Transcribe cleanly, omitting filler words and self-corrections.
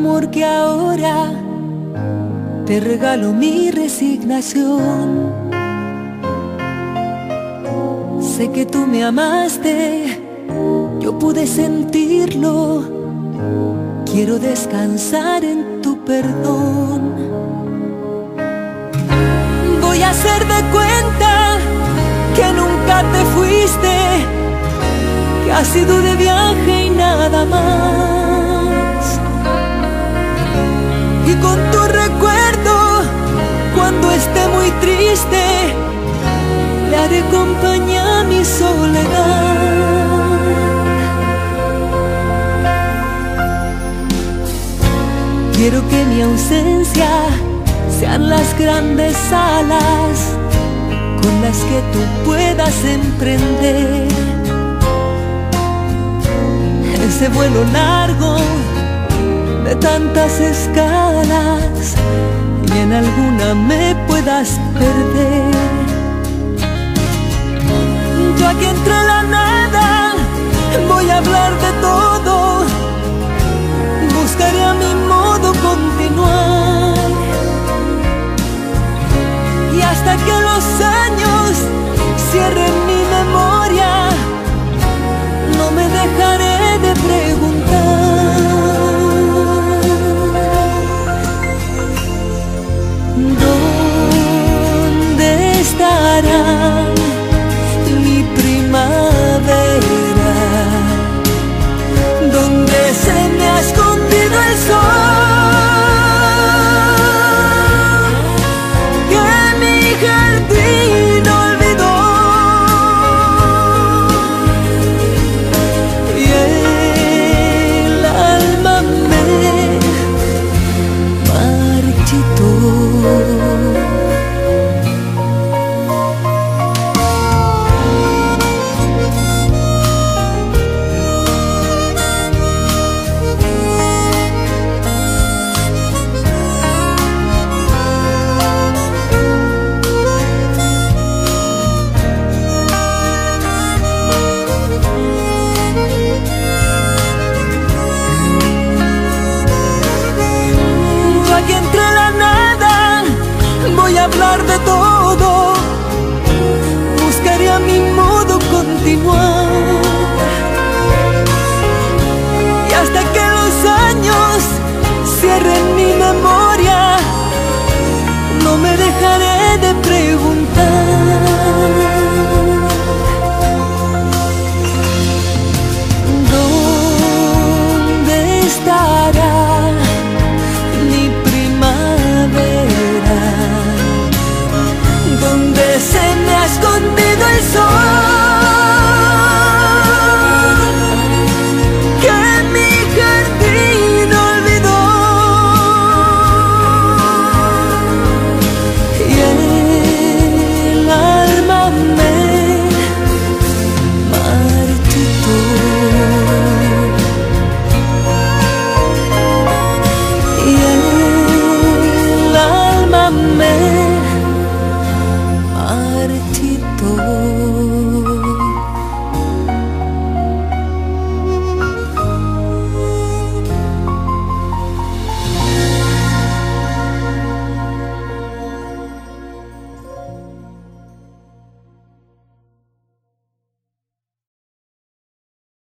amor que ahora te regalo mi resignación. Sé que tú me amaste, yo pude sentirlo. Quiero descansar en tu perdón. Voy a hacer de cuenta que nunca te fuiste, que has ido de viaje y nada más. Y con tu recuerdo, cuando esté muy triste, le haré compañía a mi soledad. Quiero que mi ausencia sean las grandes alas con las que tú puedas emprender ese vuelo largo de tantas escalas y en alguna me puedas perder. Yo aquí entre la nada voy a hablar de todo, buscaré a mi modo continuar, y hasta que los años cierren mi memoria, no me dejaré de preguntar: ¿dónde estará mi primavera? ¿Dónde se me ha escondido el sol que mi jardín olvidó? Y el alma me marchitó. Aquí entre la nada voy a hablar de todo, buscaré a mi modo continuar,